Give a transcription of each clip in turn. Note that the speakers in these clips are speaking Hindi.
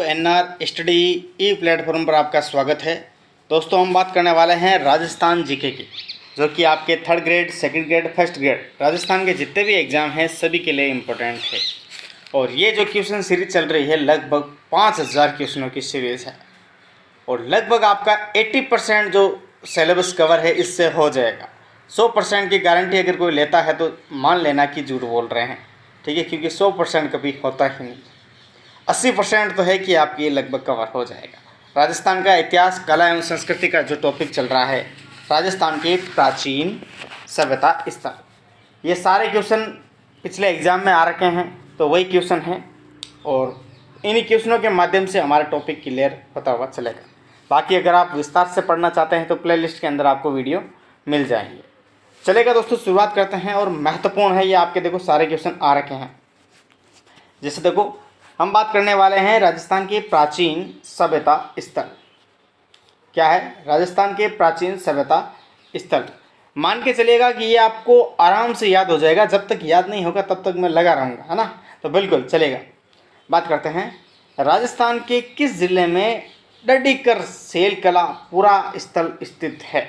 एनआर स्टडी ई प्लेटफॉर्म पर आपका स्वागत है। दोस्तों, हम बात करने वाले हैं राजस्थान जीके की, जो कि आपके 3rd grade, 2nd grade, 1st grade Rajasthan के जितने भी एग्ज़ाम हैं सभी के लिए इम्पोर्टेंट है। और ये जो क्वेश्चन सीरीज चल रही है लगभग 5000 क्वेश्चनों की सीरीज़ है और लगभग आपका 80% जो सिलेबस कवर है इससे हो जाएगा। 100% की गारंटी अगर कोई लेता है तो मान लेना कि झूठ बोल रहे हैं, ठीक है, क्योंकि 100% कभी होता ही नहीं। 80% तो है कि आपकी लगभग कवर हो जाएगा। राजस्थान का इतिहास, कला एवं संस्कृति का जो टॉपिक चल रहा है, राजस्थान के प्राचीन सभ्यता स्थल, ये सारे क्वेश्चन पिछले एग्ज़ाम में आ रखे हैं, तो वही क्वेश्चन हैं और इन्हीं क्वेश्चनों के माध्यम से हमारा टॉपिक क्लियर होता हुआ चलेगा। बाकी अगर आप विस्तार से पढ़ना चाहते हैं तो प्लेलिस्ट के अंदर आपको वीडियो मिल जाएंगे। चलेगा दोस्तों, शुरुआत करते हैं और महत्वपूर्ण है ये आपके, देखो सारे क्वेश्चन आ रखे हैं। जैसे देखो, हम बात करने वाले हैं राजस्थान के प्राचीन सभ्यता स्थल। क्या है? राजस्थान के प्राचीन सभ्यता स्थल। मान के चलिएगा कि ये आपको आराम से याद हो जाएगा, जब तक याद नहीं होगा तब तक मैं लगा रहूँगा, है ना? तो बिल्कुल चलेगा। बात करते हैं, राजस्थान के किस जिले में डडीकर सेलकला पूरा स्थल स्थित है?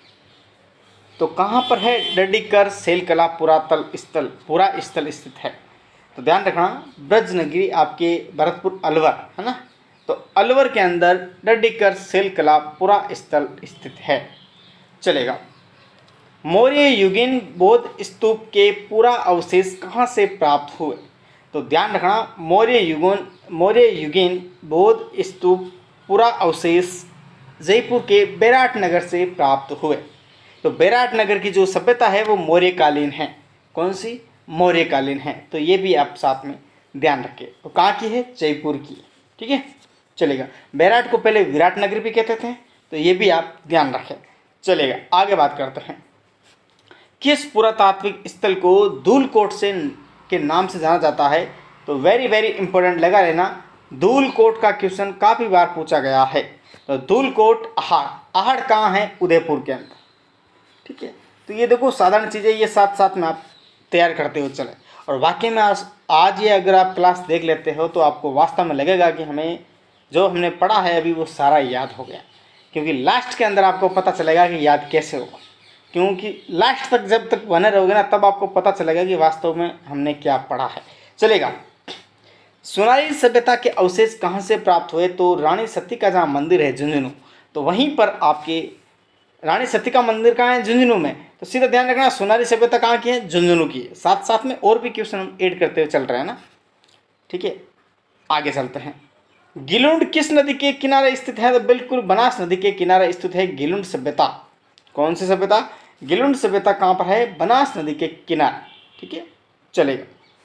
तो कहाँ पर है डडीकर सेलकला पूरा स्थल स्थित है? तो ध्यान रखना, ब्रजनगरी आपके भरतपुर अलवर, है ना? तो अलवर के अंदर डडीकर सेलकला पूरा स्थल स्थित है। चलेगा। मौर्य युगीन बौद्ध स्तूप के पूरा अवशेष कहाँ से प्राप्त हुए? तो ध्यान रखना, मौर्य युगीन बौद्ध स्तूप पूरा अवशेष जयपुर के बैराटनगर से प्राप्त हुए। तो बैराटनगर की जो सभ्यता है वो मौर्यकालीन है। कौन सी? मौर्यकालीन है। तो ये भी आप साथ में ध्यान रखें। तो कहाँ की है? जयपुर की। ठीक है, चलेगा। बैराट को पहले विराटनगर भी कहते थे, तो ये भी आप ध्यान रखें। चलेगा, आगे बात करते हैं। किस पुरातात्विक स्थल को धूलकोट के नाम से जाना जाता है? तो वेरी वेरी इंपॉर्टेंट लगा लेना, धूलकोट का क्वेश्चन काफ़ी बार पूछा गया है। तो धूलकोट आहड़ कहाँ है? उदयपुर के अंदर। ठीक है, तो ये देखो साधारण चीज़ें, ये साथ साथ में आप तैयार करते हो चले। और वाकई में आज ये अगर आप क्लास देख लेते हो तो आपको वास्तव में लगेगा कि हमें जो हमने पढ़ा है अभी वो सारा याद हो गया, क्योंकि लास्ट के अंदर आपको पता चलेगा कि याद कैसे होगा। क्योंकि लास्ट तक जब तक बने रहोगे ना, तब आपको पता चलेगा कि वास्तव में हमने क्या पढ़ा है। चलेगा। सोनारी सभ्यता के अवशेष कहाँ से प्राप्त हुए? तो रानी सती का जहाँ मंदिर है झुंझुनू, तो वहीं पर आपके रानी सती का मंदिर कहाँ है? झुंझुनू में। तो सीधा ध्यान रखना, सोनारी सभ्यता कहाँ की है? झुंझुनू की है। साथ साथ में और भी क्वेश्चन हम ऐड करते हुए चल रहे हैं ना। ठीक है, आगे चलते हैं। गिलुंड किस नदी के किनारे स्थित है? तो बिल्कुल बनास नदी के किनारे स्थित है गिलुंड सभ्यता। कौन सी सभ्यता? गिलुंड सभ्यता कहाँ पर है? बनास नदी के किनारे। ठीक है, चलेगा।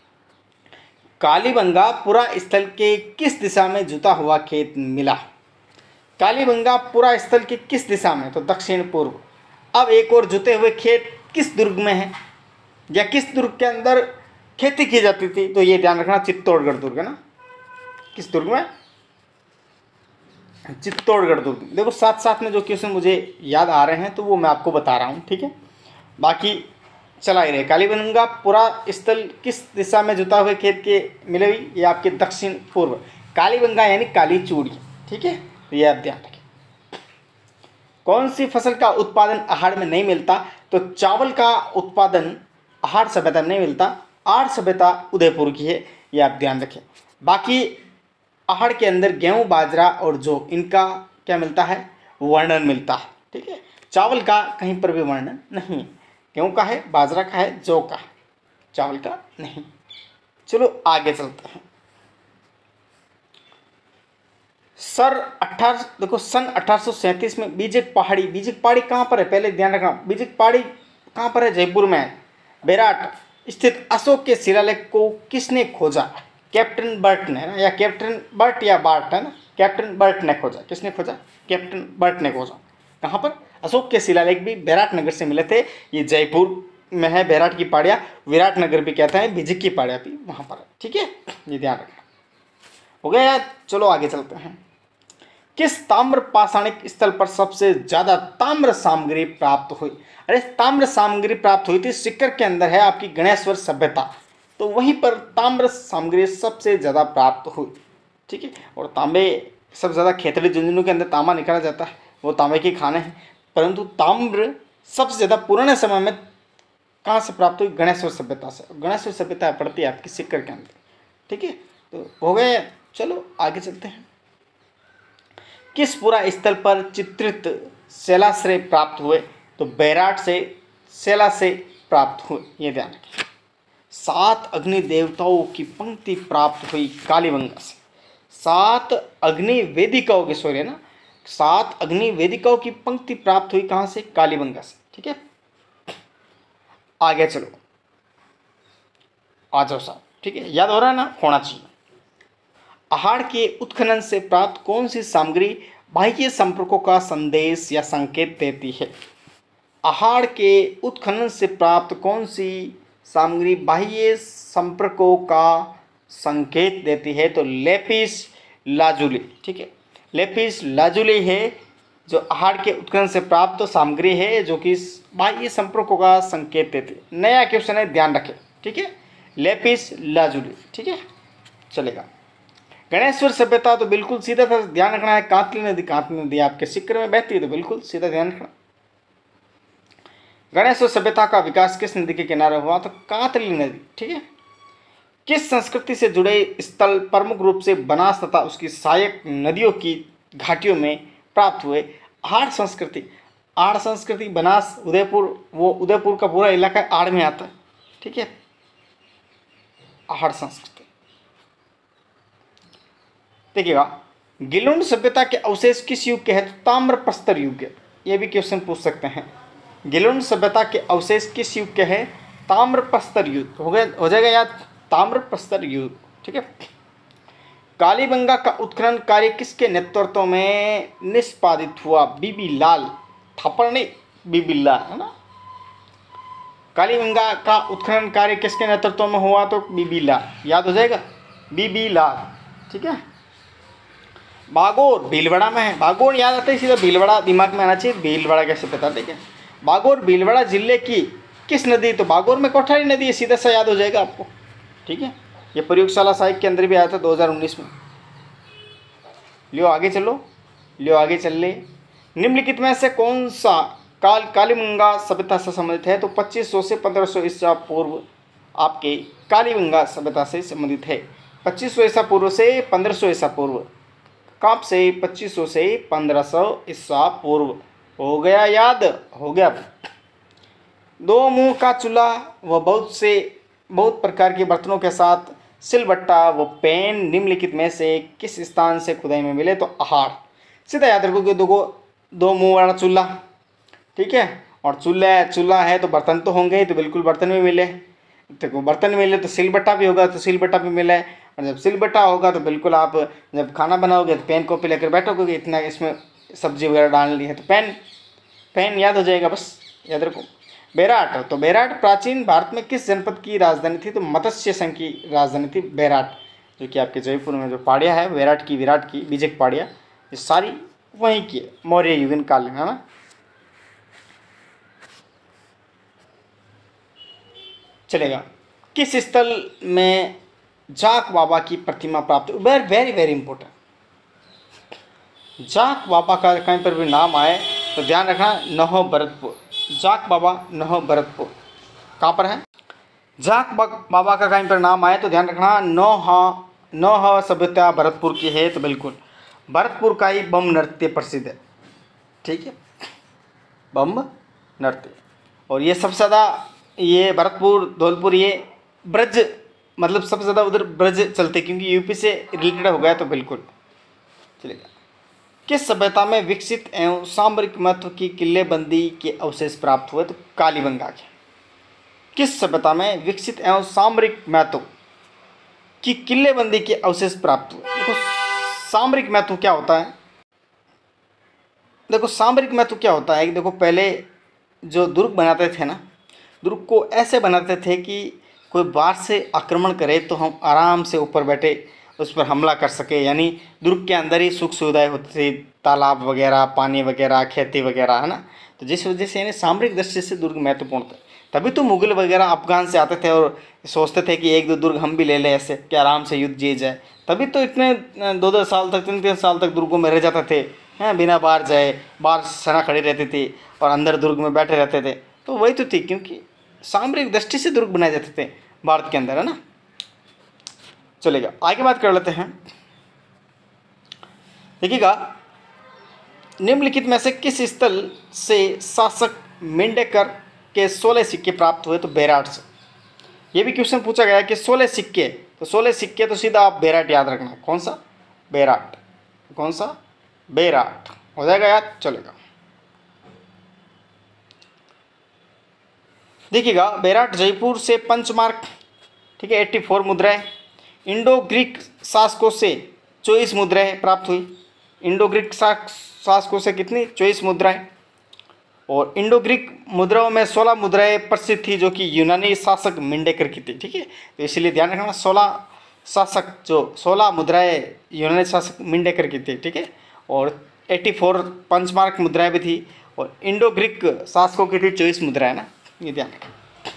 कालीबंगा पुरा स्थल के किस दिशा में जुता हुआ खेत मिला? कालीबंगा पुरा स्थल के किस दिशा में? तो दक्षिण पूर्व। अब एक और जुते हुए खेत किस दुर्ग में है, या किस दुर्ग के अंदर खेती की जाती थी? तो ये ध्यान रखना, चित्तौड़गढ़ दुर्ग है ना। किस दुर्ग में? चित्तौड़गढ़ दुर्ग। देखो साथ साथ में जो क्वेश्चन मुझे याद आ रहे हैं तो वो मैं आपको बता रहा हूँ। ठीक है, बाकी चला ही रहे। कालीबंगा पुरा स्थल किस दिशा में जुता हुए खेत के मिले हुई? ये आपके दक्षिण पूर्व। कालीबंगा यानी काली चूड़ी। ठीक है, तो ये आप ध्यान रखें। कौन सी फसल का उत्पादन आहड़ में नहीं मिलता? तो चावल का उत्पादन आहड़ सभ्यता में नहीं मिलता। आहड़ सभ्यता उदयपुर की है, ये आप ध्यान रखें। बाकी आहड़ के अंदर गेहूं, बाजरा और जौ, इनका क्या मिलता है? वर्णन मिलता है। ठीक है, चावल का कहीं पर भी वर्णन नहीं। गेहूं का है, बाजरा का है, जौ का, चावल का नहीं। चलो आगे चलते हैं। देखो सन 1837 में बीजक पहाड़ी कहाँ पर है? पहले ध्यान रखना, बीजक पहाड़ी कहाँ पर है? जयपुर में है। बैराट स्थित अशोक के शिलालेख को किसने खोजा? कैप्टन बर्ट ने, है ना, या कैप्टन बर्ट या बार्ट, है ना। कैप्टन बर्ट ने खोजा। किसने खोजा? कैप्टन बर्ट ने खोजा। कहाँ पर? अशोक के शिलालेख भी बैराटनगर से मिले थे। ये जयपुर में है बैराट की पहाड़ियाँ, विराटनगर भी कहते हैं, बीजक की पहाड़ियाँ भी वहाँ पर है। ठीक है, ये ध्यान रखना। हो गया यार, चलो आगे चलते हैं। किस ताम्र पाषाणिक स्थल पर सबसे ज्यादा ताम्र सामग्री प्राप्त हुई? अरे ताम्र सामग्री प्राप्त हुई थी सीकर के अंदर है आपकी गणेश्वर सभ्यता, तो वहीं पर ताम्र सामग्री सबसे ज्यादा प्राप्त हुई। ठीक है। और तांबे सबसे ज़्यादा खेतड़ी झुंझुनू के अंदर तांबा निकाला जाता है, वो तांबे की खाने हैं। परंतु ताम्र सबसे ज़्यादा पुराने समय में कहाँ से प्राप्त हुई? गणेश्वर सभ्यता से। गणेश्वर सभ्यता पड़ती है आपकी सिक्कर के अंदर, ठीक है। तो हो गए, चलो आगे चलते हैं। किस पूरा स्थल पर चित्रित शैलाश्रय प्राप्त हुए? तो बैराट से शैलाश्रय प्राप्त हुए, ये ध्यान रखें। 7 अग्नि देवताओं की पंक्ति प्राप्त हुई कालीबंगा से। 7 अग्नि वेदिकाओं की, सॉरी ना, 7 अग्नि वेदिकाओं की पंक्ति प्राप्त हुई कहाँ से? कालीबंगा से, ठीक है। आगे चलो, आ जाओ साहब, ठीक है, याद हो रहा है ना? होना चाहिए। आहार के उत्खनन से प्राप्त कौन सी सामग्री बाह्य संपर्कों का संदेश या संकेत देती है? आहार के उत्खनन से प्राप्त कौन सी सामग्री बाह्य संपर्कों का संकेत देती है? तो लेपिस लाजुली, ठीक है। लेपिस लाजुली है जो आहार के उत्खनन से प्राप्त सामग्री है जो कि बाह्य संपर्कों का संकेत देती है। नया क्वेश्चन है, ध्यान रखें, ठीक है। लेपिस लाजुली, ठीक है, चलेगा। गणेश्वर सभ्यता तो बिल्कुल सीधा था, ध्यान रखना है। कांतली नदी, कांतली नदी आपके सिक्कर में बहती है, तो बिल्कुल सीधा ध्यान रखना। गणेश्वर सभ्यता का विकास किस नदी के किनारे हुआ? तो कांतली नदी, ठीक है। किस संस्कृति से जुड़े स्थल प्रमुख रूप से बनास तथा उसकी सहायक नदियों की घाटियों में प्राप्त हुए? आड़ संस्कृति। आड़ संस्कृति बनास, उदयपुर, वो उदयपुर का पूरा इलाका आड़ में आता है, ठीक है। आड़ संस्कृति, देखिएगा। गिलुंड सभ्यता के अवशेष किस युग के हैं? तो ताम्र प्रस्तर युग। ये भी क्वेश्चन पूछ सकते हैं। गिलुंड सभ्यता के अवशेष किस युग के हैं? ताम्र प्रस्तर युग। हो जाएगा याद, ताम्र प्रस्तर युग, ठीक है। कालीबंगा का उत्खनन कार्य किसके नेतृत्व में निष्पादित हुआ? बीबी लाल थापर नहीं, बीबी लाल, है ना। कालीबंगा का उत्खनन कार्य किसके नेतृत्व में हुआ? तो बीबी लाल, याद हो जाएगा, बीबी लाल, ठीक है। बागोर भीलवाड़ा में है। बागोर याद आता है सीधा, भीलवाड़ा दिमाग में आना चाहिए। भीलवाड़ा कैसे पता, ठीक है। बागोर भीलवाड़ा जिले की किस नदी? तो बागोर में कोठारी नदी है, सीधा सा याद हो जाएगा आपको, ठीक है। ये प्रयोगशाला साहित्य के अंदर भी आया था 2019 में। लियो आगे चलो, लियो आगे चल ले। निम्नलिखित में से कौन सा काल कालीबंगा सभ्यता से संबंधित है? तो 2500 से 1500 ईसा पूर्व आपके कालीबंगा सभ्यता से संबंधित है। 2500 ईसा पूर्व से 1500 ईसा पूर्व। कब से? 2500 से 1500 ईसा पूर्व। हो गया याद, हो गया। 2 मुंह का चूल्हा व बहुत प्रकार के बर्तनों के साथ सिलबट्टा व पेन निम्नलिखित में से किस स्थान से खुदाई में मिले? तो आहार। सीधा याद रखोगे, 2 मुंह वाला चूल्हा, ठीक है। और चूल्हा है तो बर्तन तो होंगे ही, तो बिल्कुल बर्तन भी मिले। देखो बर्तन मिले तो सिलबट्टा भी होगा, तो सिलबट्टा भी मिला है। और जब सिलबट्टा होगा तो बिल्कुल आप जब खाना बनाओगे तो पेन कॉपी लेकर बैठोगे, इतना इसमें सब्जी वगैरह डालनी है तो पेन याद हो जाएगा, बस याद रखो। बैराट, तो बैराट प्राचीन भारत में किस जनपद की राजधानी थी? तो मत्स्य संघ की राजधानी थी बैराट, जो कि आपके जयपुर में जो पहाड़ियाँ है बैराट की, विराट की, बीजक पहाड़ियाँ, ये सारी वहीं की है, मौर्य युगीन काल में, है ना। चलेगा। किस स्थल में जाक बाबा की प्रतिमा प्राप्त? Very very important. जाक बाबा का कहीं पर भी नाम आए तो ध्यान रखना, नहो भरतपुर। जाक बाबा नहो भरतपुर कहाँ पर है? जाक बाबा का कहीं पर नाम आए तो ध्यान रखना, नौहा सभ्यता भरतपुर की है, तो बिल्कुल भरतपुर का ही बम नृत्य प्रसिद्ध है, ठीक है, बम नृत्य। और ये सबसे ज़्यादा, ये भरतपुर, धौलपुर, ये ब्रज, मतलब सबसे ज़्यादा उधर ब्रज चलते, क्योंकि यूपी से रिलेटेड हो गया, तो बिल्कुल चलेगा। किस सभ्यता में विकसित एवं सामरिक महत्व की किलेबंदी के अवशेष प्राप्त हुए? तो कालीबंगा के। किस सभ्यता में विकसित एवं सामरिक महत्व की किलेबंदी के अवशेष प्राप्त हुए? देखो सामरिक महत्व क्या होता है, देखो सामरिक महत्व क्या होता है। देखो पहले जो दुर्ग बनाते थे ना, दुर्ग को ऐसे बनाते थे कि कोई बाहर से आक्रमण करे तो हम आराम से ऊपर बैठे उस पर हमला कर सके। यानी दुर्ग के अंदर ही सुख सुविधाएं होती थी, तालाब वगैरह, पानी वगैरह, खेती वगैरह, है ना। तो जिस वजह से यानी सामरिक दृष्टि से दुर्ग महत्वपूर्ण था। तभी तो मुगल वगैरह अफगान से आते थे और सोचते थे कि 1-2 दुर्ग हम भी ले लें ऐसे कि आराम से युद्ध जिए जाए। तभी तो इतने 2-2 साल तक 3-3 साल तक दुर्गों में रह जाते थे, हैं, बिना बाहर जाए। बाहर सेना खड़ी रहती थी और अंदर दुर्ग में बैठे रहते थे। तो वही तो थी, क्योंकि सामरिक दृष्टि से दुर्ग बनाए जाते थे भारत के अंदर, है ना। चलेगा, आगे बात कर लेते हैं। देखिएगा, निम्नलिखित में से किस स्थल से शासक मेंढेकर के 16 सिक्के प्राप्त हुए? तो बेराट से। ये भी क्वेश्चन पूछा गया कि 16 सिक्के, तो 16 सिक्के तो सीधा आप बेराट याद रखना। कौन सा? बेराट। कौन सा? बेराट हो जाएगा याद। चलेगा, देखिएगा, बेराट जयपुर से पंचमार्क, ठीक है, 84 मुद्राएं। इंडो ग्रीक शासकों से 24 मुद्राएं प्राप्त हुई। इंडो ग्रीक शासकों से कितनी? 24 मुद्राएं। और इंडो ग्रीक मुद्राओं में 16 मुद्राएं प्रसिद्ध थी, जो कि यूनानी शासक मेंढेकर की थी, ठीक है। तो इसलिए ध्यान रखना, 16 मुद्राएं यूनानी शासक मेंढेकर की थी, ठीक है। और 84 पंचमार्क मुद्राएं भी थी, और इंडो ग्रीक शासकों की थी 24 मुद्राएं ना, ये ध्यान रखें।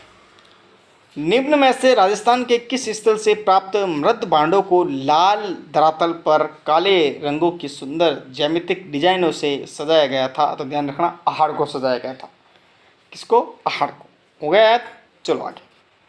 निम्न में से राजस्थान के किस स्थल से प्राप्त मृत भांडों को लाल धरातल पर काले रंगों की सुंदर ज्यामितिक डिजाइनों से सजाया गया था? तो ध्यान रखना, अहाड़ को सजाया गया था। किसको? अहाड़ को। हो गया याद। चलो आगे।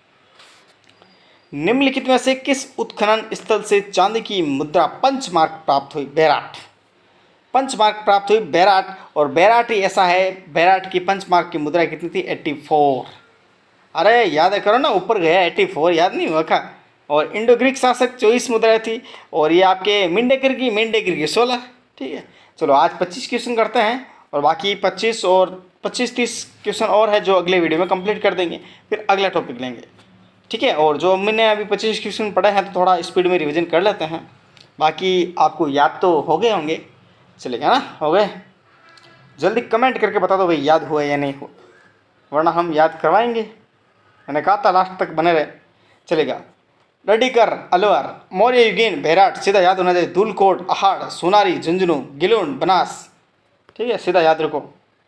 निम्नलिखित में से किस उत्खनन स्थल से चांदी की मुद्रा पंचमार्क प्राप्त हुई? बेराट। पंचमार्क प्राप्त हुई बेराट। और बेराट ही ऐसा है, बेराट की पंचमार्क की मुद्रा कितनी थी? 84। अरे याद करो ना, ऊपर गया 84, याद नहीं हुआ का। और इंडो ग्रीक शासक 24 मुद्राएं थी, और ये आपके मेंढेकर की 16, ठीक है। चलो आज 25 क्वेश्चन करते हैं, और बाकी 25-30 क्वेश्चन और है जो अगले वीडियो में कंप्लीट कर देंगे, फिर अगला टॉपिक लेंगे, ठीक है। और जो मैंने अभी 25 क्वेश्चन पढ़े हैं तो थोड़ा स्पीड में रिविजन कर लेते हैं। बाकी आपको याद तो हो गए होंगे, चलेगा ना? हो गए? जल्दी कमेंट करके बता दो भाई याद हुआ या नहीं हुआ, वरना हम याद करवाएंगे। मैंने कहा था लास्ट तक बने रहे। चलेगा, रडीकर, अलवर, मौर्य युगीन, बेराट, सीधा याद होना चाहिए। धूलकोट, अहाड़, सोनारी, झुंझुनू, गिलोन, बनास, ठीक है, सीधा याद रखो।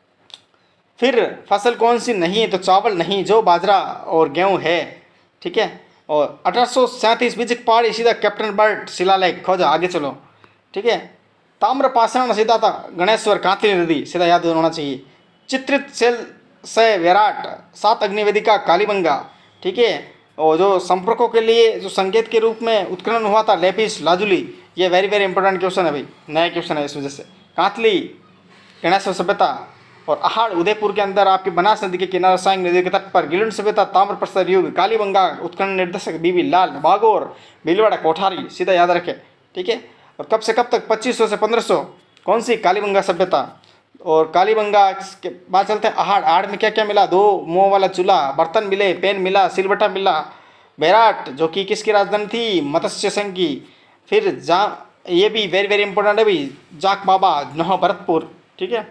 फिर फसल कौन सी नहीं है? तो चावल नहीं, जो बाजरा और गेहूं है, ठीक है। और 1837 बीजक पहाड़ी, सीधा कैप्टन बर्ट शिलालेख खोजा। आगे चलो, ठीक है। ताम्रपाषाण, सीधा था गणेश्वर, कांतली नदी, सीधा याद होना चाहिए। चित्रित सेल से विराट, 7 अग्निवेदिका, कालीबंगा, ठीक है। और जो संपर्कों के लिए जो संकेत के रूप में उत्खनन हुआ था, लेपिस लाजुली, ये वेरी वेरी इंपॉर्टेंट क्वेश्चन है भाई, नया क्वेश्चन है इस वजह से। कांतली गणेश्वर सभ्यता, और अहाड़ उदयपुर के अंदर आपकी बनास नदी के किनारे साइंग नदी के तट पर। गिलुन सभ्यता, ताम्रप्रसार युग, कालीबंगा उत्खनन निर्देशक बीबी लाल, बागोर, भीलवाड़ा, कोठारी, सीधा याद रखें, ठीक है। और कब से कब तक? 2500 से 1500। कौन सी? कालीबंगा सभ्यता। और कालीबंगा के बाद चलते हैं अहाड़। अहाड़ में क्या क्या मिला? 2 मुँह वाला चूल्हा, बर्तन मिले, पेन मिला, सिलबट्टा मिला। बेराट जो कि किसकी राजधानी थी? मत्स्य संघ की। फिर ये भी वेरी वेरी इंपॉर्टेंट है भाई, जाक बाबा, नौह भरतपुर, ठीक है।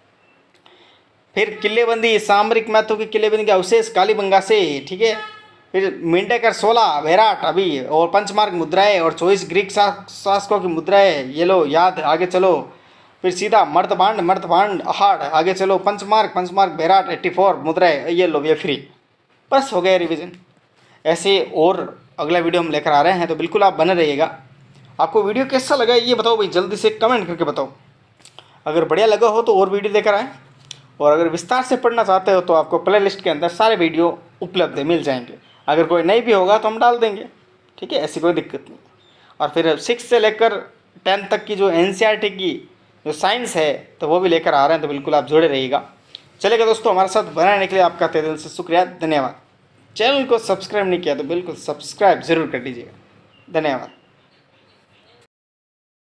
फिर किलेबंदी, सामरिक महत्व की किलेबंदी का अवशेष कालीबंगा से, ठीक है। फिर मेंढेकर 16, बेराट अभी, और पंचमार्क मुद्राएं, और 24 ग्रीक शासकों की मुद्राएं, ये लो याद। आगे चलो, फिर सीधा मर्दभांड अहाड़, आगे चलो पंचमार्क बेराट, 84 मुद्राएं, ये लो, ये फ्री। बस हो गया रिवीजन। ऐसे और अगला वीडियो हम लेकर आ रहे हैं, तो बिल्कुल आप बने रहिएगा। आपको वीडियो कैसा लगा ये बताओ भाई, जल्दी से कमेंट करके बताओ। अगर बढ़िया लगा हो तो और वीडियो लेकर आए, और अगर विस्तार से पढ़ना चाहते हो तो आपको प्ले लिस्ट के अंदर सारे वीडियो उपलब्ध है, मिल जाएंगे। अगर कोई नहीं भी होगा तो हम डाल देंगे, ठीक है, ऐसी कोई दिक्कत नहीं। और फिर 6 से लेकर 10 तक की जो NCERT की जो साइंस है तो वो भी लेकर आ रहे हैं, तो बिल्कुल आप जुड़े रहिएगा। चलेगा दोस्तों, हमारे साथ बने रहने के लिए आपका तहे दिल से शुक्रिया, धन्यवाद। चैनल को सब्सक्राइब नहीं किया तो बिल्कुल सब्सक्राइब ज़रूर कर दीजिएगा। धन्यवाद।